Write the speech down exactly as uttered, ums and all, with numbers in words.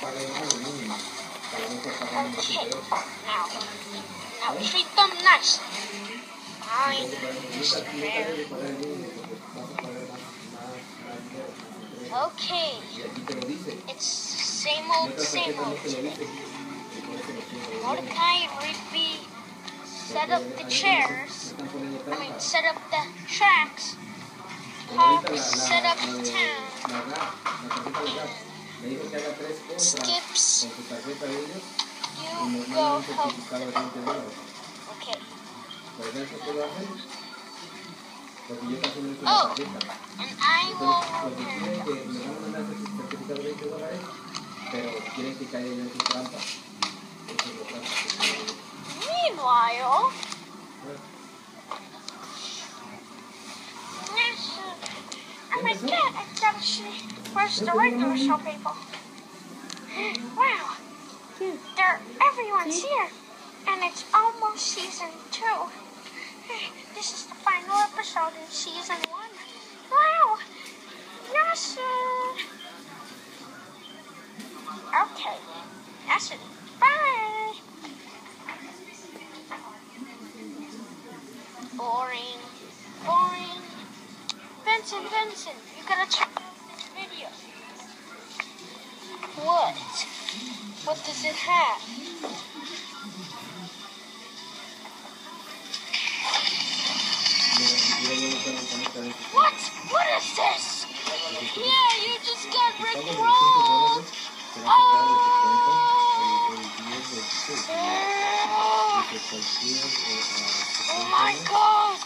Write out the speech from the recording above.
Okay, now, now treat them nicely. Fine, Mister Bear. Okay, it's same old, same old today. Mordecai and Rigby set up the chairs, I mean set up the tracks, Hawk set up the town, and Skips, you go help them. Okay. Oh, and I will meanwhile, oh my god, it's actually, where's the regular show people? Wow, they're, everyone's here, and it's almost season two. This is the final episode in season one. Wow, yes, sir. Okay, that's it. Bye. Boring, boring. Vincent, Vincent, you gotta check out this video. What? What does it have? What? What is this? Yeah, you just got rickrolled. Oh! Oh my god!